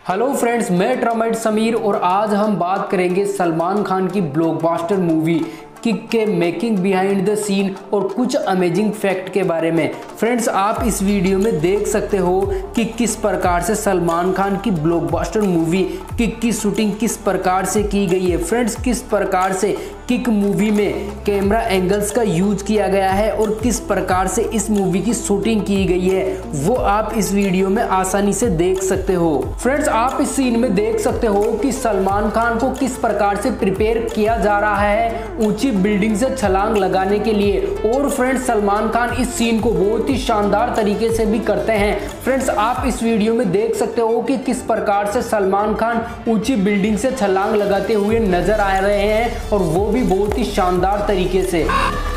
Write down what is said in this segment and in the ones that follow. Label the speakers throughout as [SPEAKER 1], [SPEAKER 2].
[SPEAKER 1] Hello friends, मैं ट्रामाइट समीर और आज हम बात करेंगे सलमान खान की ब्लॉकबस्टर मूवी किक के मेकिंग बिहाइंड द सीन और कुछ अमेजिंग फैक्ट के बारे में। फ्रेंड्स, आप इस वीडियो में देख सकते हो कि किस प्रकार से सलमान खान की ब्लॉकबस्टर मूवी किक की शूटिंग किस प्रकार से की गई है। फ्रेंड्स, किस प्रकार से किक मूवी में कैमरा एंगल्स का यूज किया गया है और किस प्रकार से इस मूवी की शूटिंग की गई है वो आप इस वीडियो में आसानी से देख सकते हो। फ्रेंड्स, आप इस सीन में देख सकते हो कि सलमान खान को किस प्रकार से प्रिपेयर किया जा रहा है ऊंची बिल्डिंग से छलांग लगाने के लिए। और फ्रेंड्स, सलमान खान इस सीन को बहुत ही शानदार तरीके से भी करते हैं। फ्रेंड्स, आप इस वीडियो में देख सकते हो कि किस प्रकार से सलमान खान ऊंची बिल्डिंग से छलांग लगाते हुए नजर आ रहे हैं और वो भी बहुत ही शानदार तरीके से।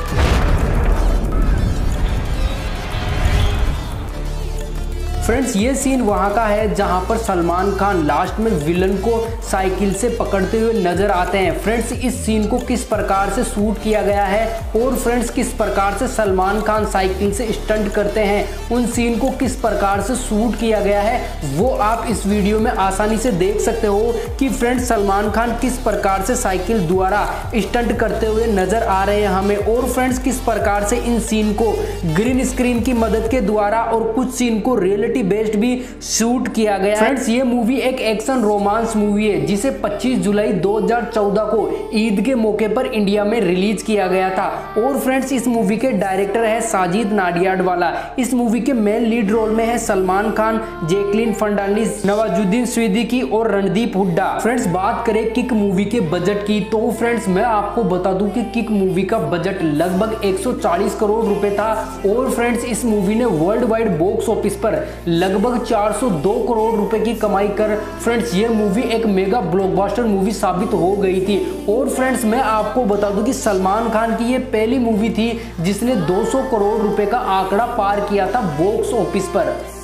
[SPEAKER 1] फ्रेंड्स, ये सीन वहाँ का है जहाँ पर सलमान खान लास्ट में विलन को साइकिल से पकड़ते हुए नजर आते हैं। फ्रेंड्स, इस सीन को किस प्रकार से शूट किया गया है और फ्रेंड्स किस प्रकार से सलमान खान साइकिल से स्टंट करते हैं, उन सीन को किस प्रकार से शूट किया गया है वो आप इस वीडियो में आसानी से देख सकते हो कि फ्रेंड्स सलमान खान किस प्रकार से साइकिल द्वारा स्टंट करते हुए नजर आ रहे हैं हमें। और फ्रेंड्स, किस प्रकार से इन सीन को ग्रीन स्क्रीन की मदद के द्वारा और कुछ सीन को रियलिटी बेस्ड भी शूट किया गया। फ्रेंड्स, ये मूवी एक एक्शन रोमांस मूवी है जिसे 25 जुलाई 2014 को ईद के मौके पर इंडिया में रिलीज किया गया था। और फ्रेंड्स, इस मूवी के डायरेक्टर है साजिद नाडियाडवाला। इस मूवी के मेन लीड रोल में है सलमान खान, जैकलीन फर्नांडिस, नवाजुद्दीन सिद्दीकी और रणदीप हुड्डा। फ्रेंड्स, बात करें किक मूवी के बजट की तो फ्रेंड्स मैं आपको बता दूं कि किक मूवी का बजट लगभग 140 करोड़ रुपए था। और फ्रेंड्स, इस मूवी ने वर्ल्ड वाइड बॉक्स ऑफिस पर लगभग 402 करोड़ रुपए की कमाई कर फ्रेंड्स ये मूवी एक मेगा ब्लॉकबस्टर मूवी साबित हो गई थी। और फ्रेंड्स, मैं आपको बता दूं कि सलमान खान की ये पहली मूवी थी जिसने 200 करोड़ रुपए का आंकड़ा पार किया था बॉक्स ऑफिस पर।